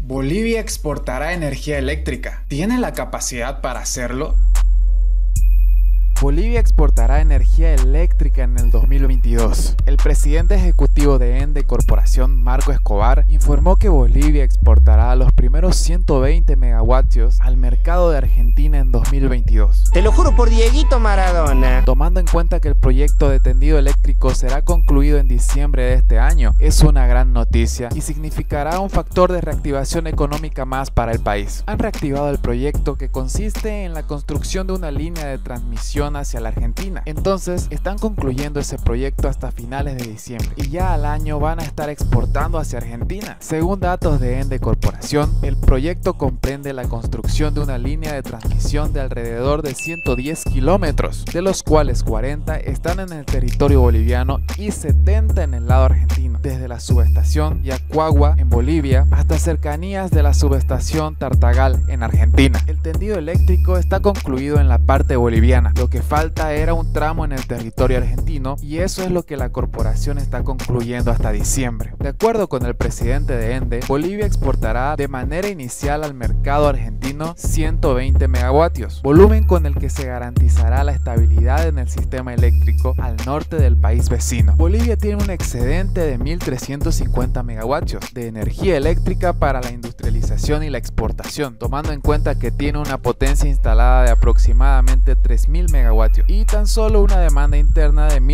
¿Bolivia exportará energía eléctrica? ¿Tiene la capacidad para hacerlo? Bolivia exportará energía eléctrica en el 2022. El presidente ejecutivo de ENDE Corporación, Marco Escobar, informó que Bolivia exportará los primeros 120 megavatios al mercado de Argentina en 2022. Te lo juro por Dieguito Maradona. Tomando en cuenta que el proyecto de tendido eléctrico será concluido en diciembre de este año, es una gran noticia y significará un factor de reactivación económica más para el país. Han reactivado el proyecto, que consiste en la construcción de una línea de transmisión hacia la Argentina. Entonces están concluyendo ese proyecto hasta finales de diciembre y ya al año van a estar exportando hacia Argentina. Según datos de ENDE Corporación, el proyecto comprende la construcción de una línea de transmisión de alrededor de 110 kilómetros, de los cuales 40 están en el territorio boliviano y 70 en el lado argentino, desde la subestación Yacuagua en Bolivia hasta cercanías de la subestación Tartagal en Argentina. El tendido eléctrico está concluido en la parte boliviana, lo que falta era un tramo en el territorio argentino, y eso es lo que la corporación está concluyendo hasta diciembre. De acuerdo con el presidente de ENDE, Bolivia exportará de manera inicial al mercado argentino 120 megavatios, volumen con el que se garantizará la estabilidad en el sistema eléctrico al norte del país vecino. Bolivia tiene un excedente de 1.350 megavatios de energía eléctrica para la industrialización y la exportación, tomando en cuenta que tiene una potencia instalada de aproximadamente 3.000 megavatios y tan solo una demanda interna de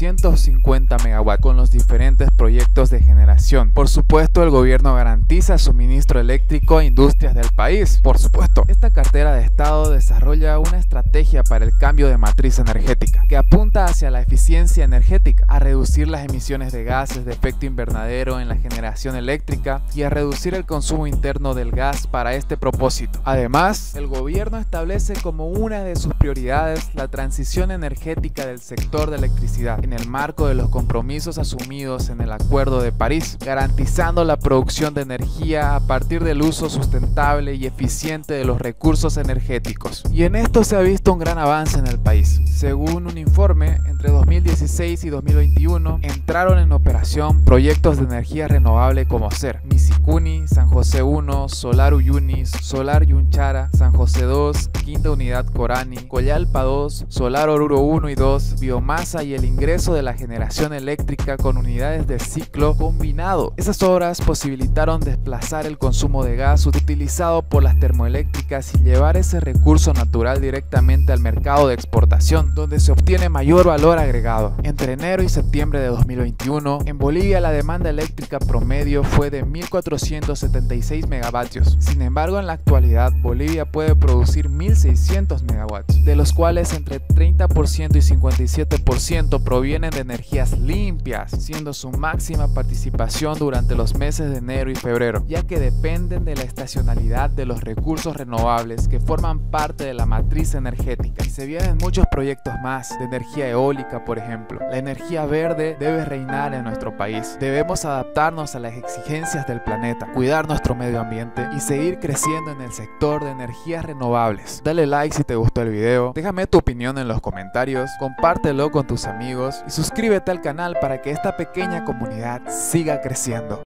1.650 megawatts con los diferentes proyectos de generación. Por supuesto, el gobierno garantiza suministro eléctrico a industrias del país. Por supuesto, esta cartera de Estado desarrolla una estrategia para el cambio de matriz energética que apunta hacia la eficiencia energética, a reducir las emisiones de gases de efecto invernadero en la generación eléctrica y a reducir el consumo interno del gas para este propósito. Además, el gobierno establece como una de sus prioridades la transición energética del sector de electricidad en el marco de los compromisos asumidos en el Acuerdo de París, garantizando la producción de energía a partir del uso sustentable y eficiente de los recursos energéticos. Y en esto se ha visto un gran avance en el país. Según un informe, entre 2016 y 2021 entraron en operación proyectos de energía renovable como ser Misicuni, San José 1, Solar Uyunis, Solar Yunchara, San José 2, Quinta Unidad Corani, Coyalpa 2, Solar Oruro 1 y 2, biomasa y el ingreso de la generación eléctrica con unidades de ciclo combinado. Esas obras posibilitaron desplazar el consumo de gas utilizado por las termoeléctricas y llevar ese recurso natural directamente al mercado de exportación, donde se obtiene mayor valor agregado. Entre enero y septiembre de 2021, en Bolivia la demanda eléctrica promedio fue de 1.476 megavatios. Sin embargo, en la actualidad Bolivia puede producir 1.600 megawatts, de los cuales entre 30% y 57% provienen de energías limpias, siendo su máxima participación durante los meses de enero y febrero, ya que dependen de la estacionalidad de los recursos renovables que forman parte de la matriz energética. Y se vienen muchos proyectos más de energía eólica, por ejemplo. La energía verde debe reinar en nuestro país. Debemos adaptarnos a las exigencias del planeta, cuidar nuestro medio ambiente y seguir creciendo en el sector de energías renovables. Dale like si te gustó el video, déjame tu opinión en los comentarios, compártelo con tus amigos y suscríbete al canal para que esta pequeña comunidad siga creciendo.